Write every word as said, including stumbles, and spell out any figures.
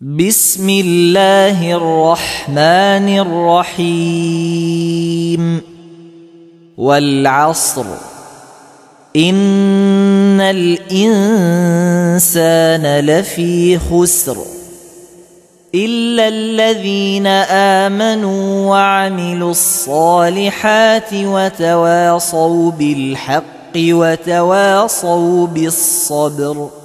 بسم الله الرحمن الرحيم والعصر إن الإنسان لفي خسر إلا الذين آمنوا وعملوا الصالحات وتواصوا بالحق وتواصوا بالصبر.